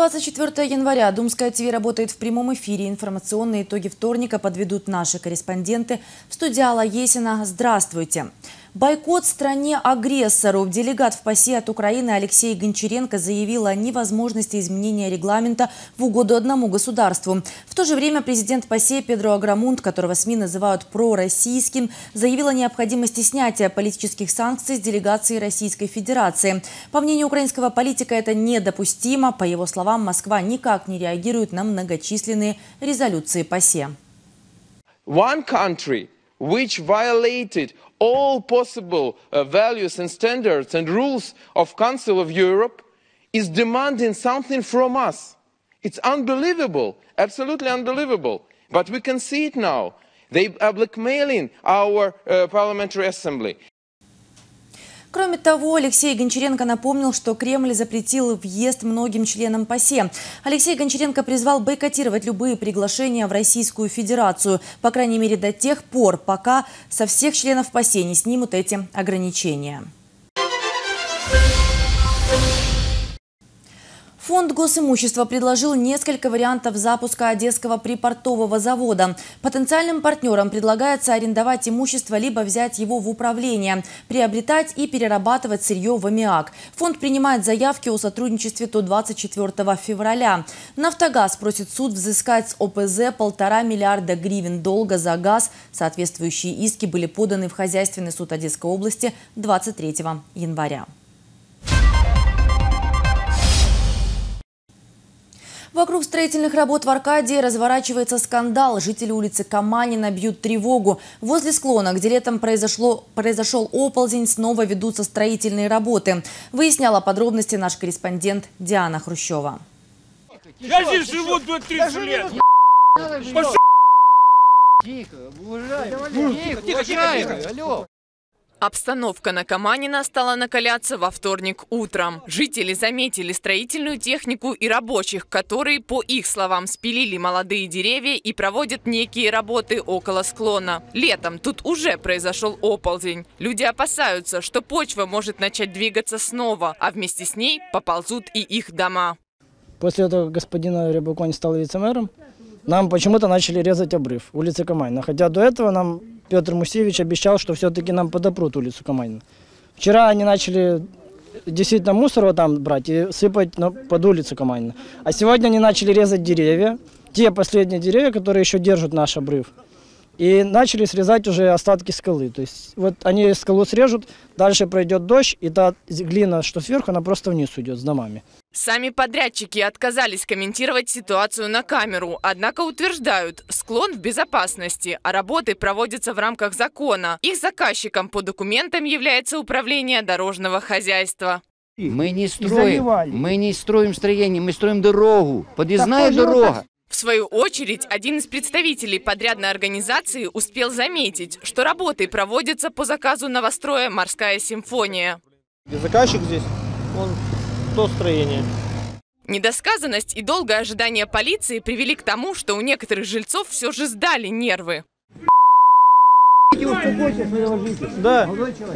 24 января Думская ТВ работает в прямом эфире. Информационные итоги вторника подведут наши корреспонденты. В студии Алла Есина. Здравствуйте. Бойкот стране-агрессору. Делегат в ПАСЕ от Украины Алексей Гончаренко заявил о невозможности изменения регламента в угоду одному государству. В то же время президент ПАСЕ Педро Аграмунт, которого СМИ называют пророссийским, заявил о необходимости снятия политических санкций с делегации Российской Федерации. По мнению украинского политика, это недопустимо. По его словам, Москва никак не реагирует на многочисленные резолюции ПАСЕ. One country which violated all possible values and standards and rules of Council of Europe is demanding something from us. It's unbelievable, absolutely unbelievable. But we can see it now. They are blackmailing our parliamentary assembly. Кроме того, Алексей Гончаренко напомнил, что Кремль запретил въезд многим членам ПАСЕ. Алексей Гончаренко призвал бойкотировать любые приглашения в Российскую Федерацию, по крайней мере до тех пор, пока со всех членов ПАСЕ не снимут эти ограничения. Фонд госимущества предложил несколько вариантов запуска Одесского припортового завода. Потенциальным партнерам предлагается арендовать имущество либо взять его в управление, приобретать и перерабатывать сырье в аммиак. Фонд принимает заявки о сотрудничестве до 24 февраля. «Нафтогаз» просит суд взыскать с ОПЗ 1,5 миллиарда гривен долга за газ. Соответствующие иски были поданы в Хозяйственный суд Одесской области 23 января. Вокруг строительных работ в Аркадии разворачивается скандал. Жители улицы Каманина бьют тревогу. Возле склона, где летом произошел оползень, снова ведутся строительные работы. Выясняла подробности наш корреспондент Диана Хрущева. Я здесь живу 30 лет. Тихо, алло. Обстановка на Каманина стала накаляться во вторник утром. Жители заметили строительную технику и рабочих, которые, по их словам, спилили молодые деревья и проводят некие работы около склона. Летом тут уже произошел оползень. Люди опасаются, что почва может начать двигаться снова, а вместе с ней поползут и их дома. После этого господина Рябоконь стал вице-мэром. Нам почему-то начали резать обрыв улицы Каманина. Хотя до этого нам Петр Мусевич обещал, что все-таки нам подопрут улицу Каманина. Вчера они начали действительно мусор вот там брать и сыпать под улицу Каманина. А сегодня они начали резать деревья, те последние деревья, которые еще держат наш обрыв. И начали срезать уже остатки скалы. То есть вот они скалу срежут, дальше пройдет дождь, и та глина, что сверху, она просто вниз уйдет с домами. Сами подрядчики отказались комментировать ситуацию на камеру, однако утверждают, склон в безопасности, а работы проводятся в рамках закона. Их заказчиком по документам является управление дорожного хозяйства. Мы не строим строение, мы строим дорогу, подъездная дорога. В свою очередь, один из представителей подрядной организации успел заметить, что работы проводятся по заказу новостроя «Морская симфония». Заказчик здесь, он до строения. Недосказанность и долгое ожидание полиции привели к тому, что у некоторых жильцов все же сдали нервы. Да.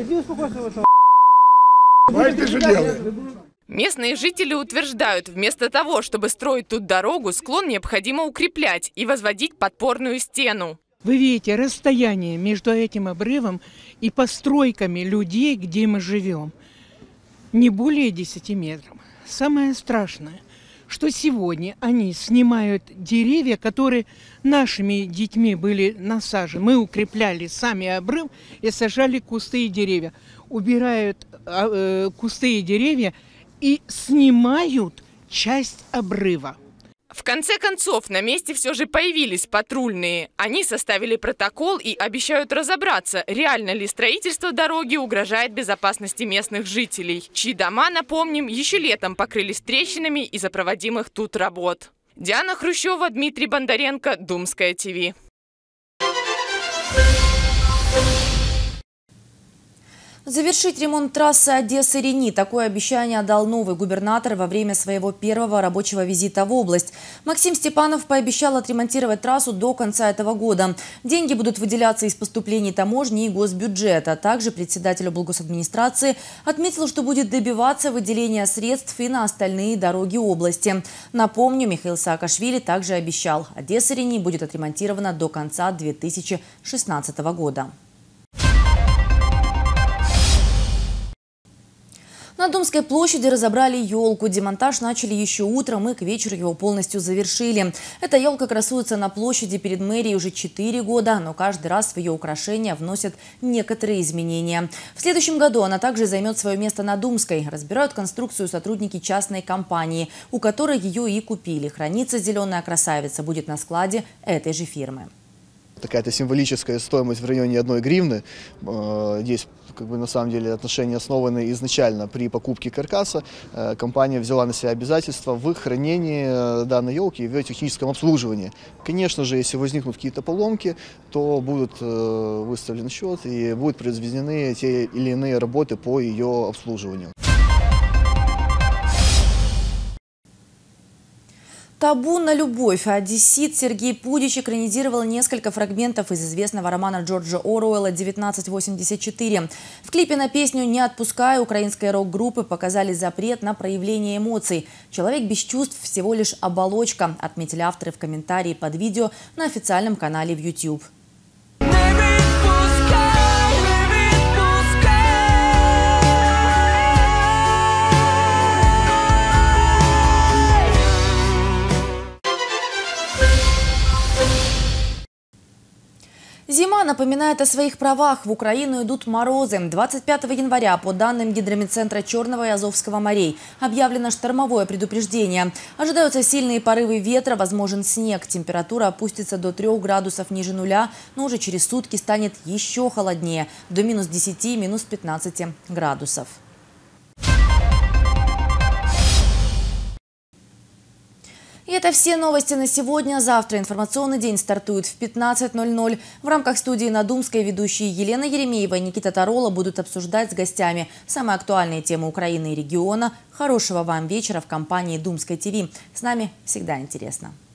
Местные жители утверждают, вместо того, чтобы строить тут дорогу, склон необходимо укреплять и возводить подпорную стену. Вы видите расстояние между этим обрывом и постройками людей, где мы живем, не более 10 метров. Самое страшное, что сегодня они снимают деревья, которые нашими детьми были насажены. Мы укрепляли сами обрыв и сажали кусты и деревья. Убирают кусты и деревья и снимают часть обрыва. В конце концов, на месте все же появились патрульные. Они составили протокол и обещают разобраться, реально ли строительство дороги угрожает безопасности местных жителей, чьи дома, напомним, еще летом покрылись трещинами из-за проводимых тут работ. Диана Хрущева, Дмитрий Бондаренко, Думская ТВ. Завершить ремонт трассы Одесса-Рени. Такое обещание дал новый губернатор во время своего первого рабочего визита в область. Максим Степанов пообещал отремонтировать трассу до конца этого года. Деньги будут выделяться из поступлений таможни и госбюджета. Также председатель облгосадминистрации отметил, что будет добиваться выделения средств и на остальные дороги области. Напомню, Михаил Саакашвили также обещал, Одесса-Рени будет отремонтирована до конца 2016 года. На Домской площади разобрали елку. Демонтаж начали еще утром и к вечеру его полностью завершили. Эта елка красуется на площади перед мэрией уже 4 года, но каждый раз в ее украшения вносят некоторые изменения. В следующем году она также займет свое место на Думской. Разбирают конструкцию сотрудники частной компании, у которой ее и купили. Храниться зеленая красавица будет на складе этой же фирмы. Какая-то символическая стоимость в районе 1 гривны. Здесь на самом деле отношения основаны изначально при покупке каркаса. Компания взяла на себя обязательства в хранении данной елки и в ее техническом обслуживании. Конечно же, если возникнут какие-то поломки, то будут выставлены счет и будут произведены те или иные работы по ее обслуживанию. «Табу на любовь». Одессит Сергей Пудич экранизировал несколько фрагментов из известного романа Джорджа Оруэлла «1984». В клипе на песню «Не отпускай» украинской рок-группы показали запрет на проявление эмоций. Человек без чувств – всего лишь оболочка, отметили авторы в комментарии под видео на официальном канале в YouTube. Зима напоминает о своих правах. В Украину идут морозы. 25 января, по данным Гидрометцентра Черного и Азовского морей, объявлено штормовое предупреждение. Ожидаются сильные порывы ветра, возможен снег. Температура опустится до 3 градусов ниже нуля, но уже через сутки станет еще холоднее, до минус 10, минус 15 градусов. И это все новости на сегодня. Завтра информационный день стартует в 15:00. В рамках студии на Думской ведущие Елена Еремеева и Никита Тарола будут обсуждать с гостями самые актуальные темы Украины и региона. Хорошего вам вечера в компании Думской ТВ. С нами всегда интересно.